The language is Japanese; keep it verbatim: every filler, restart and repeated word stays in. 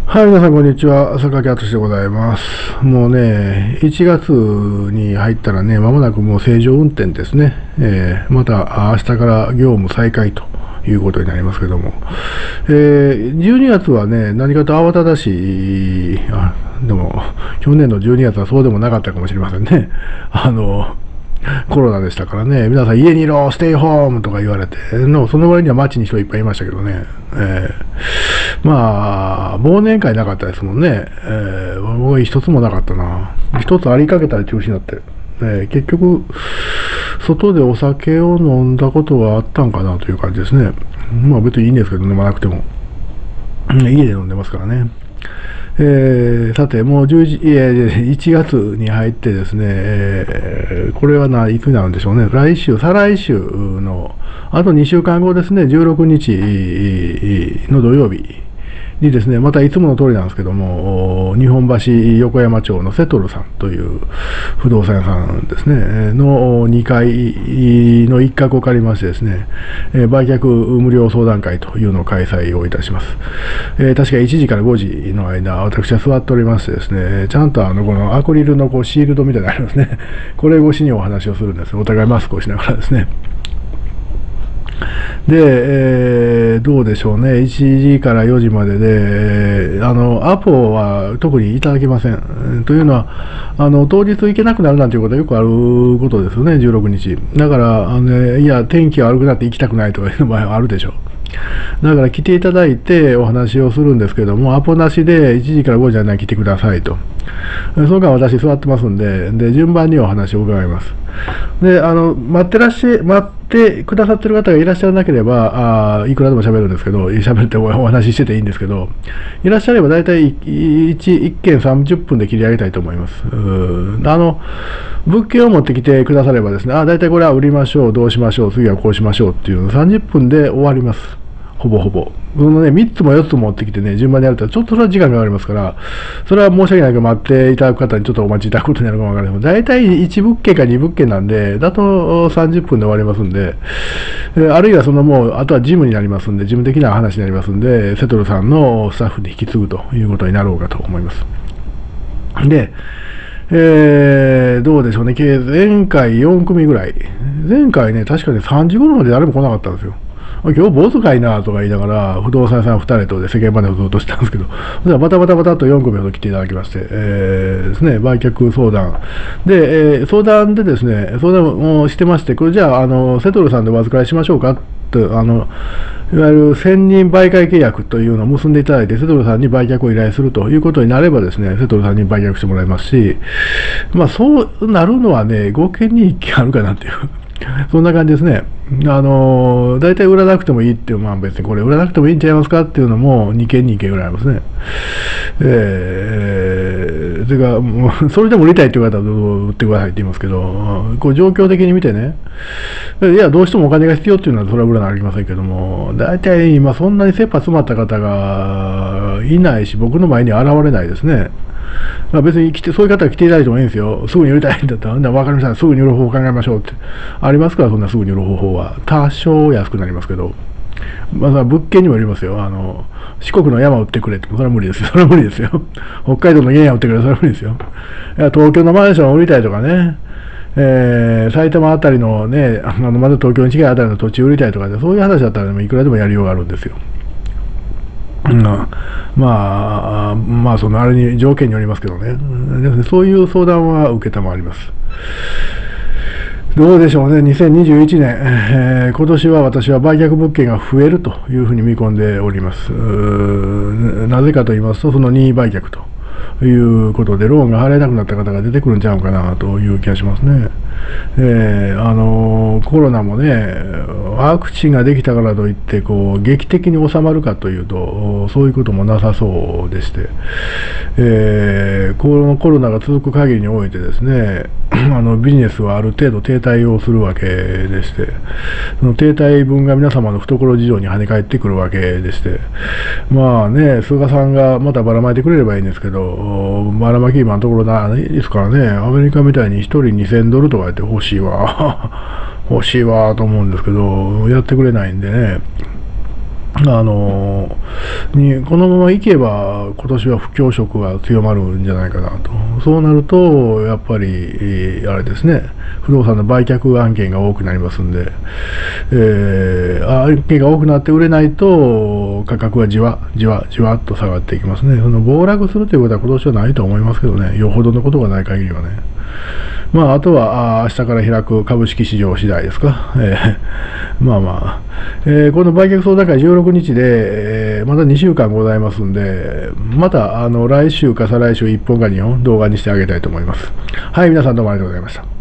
はい、皆さん、こんにちは。坂木敦でございます。もうね、いちがつに入ったらね、まもなくもう正常運転ですね。えー、また明日から業務再開ということになりますけども。えー、じゅうにがつはね、何かと慌ただしい、あ、でも、去年のじゅうにがつはそうでもなかったかもしれませんね。あの、コロナでしたからね、皆さん家にいろ、ステイホームとか言われて、のその割には街に人いっぱいいましたけどね。えー、まあ、忘年会なかったですもんね。えー、僕一つもなかったな。一つありかけたら中止になって。えー、結局、外でお酒を飲んだことがあったんかなという感じですね。まあ別にいいんですけど、飲まなくても。家で飲んでますからね。えー、さて、もうじゅういちいやいちがつに入ってですね、えー、これはないつになるんでしょうね、来週、再来週の、あとにしゅうかんごですね、じゅうろくにちの土曜日にですね、またいつもの通りなんですけども、日本橋横山町のセトルさんという不動産屋さんですね、のにかいの一角を借りましてですね、売却無料相談会というのを開催をいたします。えー、確かいちじからごじの間、私は座っておりましてですね、ちゃんとあのこのアクリルのこうシールドみたいなのありますね。これ越しにお話をするんです。お互いマスクをしながらですね。で、えー、どうでしょうね、いちじからよじまでで、えー、あのアポは特にいただけません。というのは、あの当日行けなくなるなんていうことはよくあることですよね、じゅうろくにち。だからあの、ね、いや、天気が悪くなって行きたくないとかいう場合はあるでしょう。だから来ていただいてお話をするんですけども、アポなしでいちじからごじじゃない来てくださいと。その間私座ってますんで、で順番にお話を伺います。で、あの待ってらっしゃ待ってくださってる方がいらっしゃらなければ、あいくらでも喋るんですけど、喋ってお話ししてていいんですけど、いらっしゃれば大体 1, 件さんじゅっぷんで切り上げたいと思います。あの物件を持ってきてくださればですね、あ大体これは売りましょう、どうしましょう、次はこうしましょうっていうのさんじゅっぷんで終わります。ほぼほぼ。そのね、みっつもよっつも持ってきてね、順番にやると、ちょっとそれは時間がかかりますから、それは申し訳ないけど、待っていただく方にちょっとお待ちいただくことになるかもわからないけど、大体いちぶっけんかにぶっけんなんで、だとさんじゅっぷんで終わりますんで、あるいはそのもう、あとは事務になりますんで、事務的な話になりますんで、セトルさんのスタッフに引き継ぐということになろうかと思います。で、えー、どうでしょうね、前回よんくみぐらい、前回ね、確かにさんじ頃まで誰も来なかったんですよ。今日坊主かいなとか言いながら、不動産屋さんふたりとで世間話をずっとしたんですけど、それバタバタバタとよん組ほど来ていただきまして、えー、ですね、売却相談。で、えー、相談でですね、相談をしてまして、これじゃあ、あの、セトルさんでお預かりしましょうかと、あの、いわゆる専任売買契約というのを結んでいただいて、セトルさんに売却を依頼するということになればですね、セトルさんに売却してもらいますし、まあ、そうなるのはね、ごけんにいっけんあるかなっていう。そんな感じですね。あのー、大体売らなくてもいいっていう、まあ別にこれ売らなくてもいいんちゃいますかっていうのもにけんにいっけんぐらいありますね。えー、それからもう、それでも売りたいっていう方はどうぞ売ってくださいって言いますけど、こう状況的に見てね、いや、どうしてもお金が必要っていうのはそれは売らなきゃいけませんけども、大体今そんなに切羽詰まった方がいないし、僕の前に現れないですね。まあ別に来て、そういう方が来ていただいてもいいんですよ。すぐに売りたいんだったら、分かりました、すぐに売る方法を考えましょうって。ありますから、そんなすぐに売る方法は。多少安くなりますけど、まあ物件にもよりますよ。あの、四国の山を売ってくれって、それは無理ですよ。それは無理ですよ。北海道の家を売ってくれ、それは無理ですよ。いや、東京のマンションを売りたいとかね、えー、埼玉あたりのね、あのまだ東京に近いあたりの土地を売りたいとかで、そういう話だったらでもいくらでもやりようがあるんですよ。うん、まあ、まあ、そのあれに条件によりますけどね、そういう相談は受けたまわります。どうでしょうね、にせんにじゅういちねん、えー、今年は私は売却物件が増えるというふうに見込んでおります。なぜかと言いますと、その任意売却ということで、ローンが払えなくなった方が出てくるんちゃうかなという気がしますね。えー、あのコロナもね、ワクチンができたからといってこう劇的に収まるかというと、そういうこともなさそうでして、えー、このコロナが続く限りにおいてですね、あのビジネスはある程度停滞をするわけでして、その停滞分が皆様の懐事情に跳ね返ってくるわけでして、まあね、菅さんがまたばらまいてくれればいいんですけど、ばらまき今のところないですからね、アメリカみたいにひとりにせんドルとかやって欲しいわ欲しいわと思うんですけど、やってくれないんでね、 あのにこのままいけば今年は不況色が強まるんじゃないかなと。そうなるとやっぱりあれですね、不動産の売却案件が多くなりますんで、えー、案件が多くなって売れないと価格はじわじわじわっと下がっていきますね。その暴落するということは今年はないと思いますけどね、よほどのことがない限りはね。まあ、あとはあ明日から開く株式市場次第ですか。えー、まあまあ、えー、この売却相談会じゅうろくにちで、えー、まだにしゅうかんございますんで、またあの来週か再来週いっぽんかにほん動画にしてあげたいと思います。はい、皆さんどうもありがとうございました。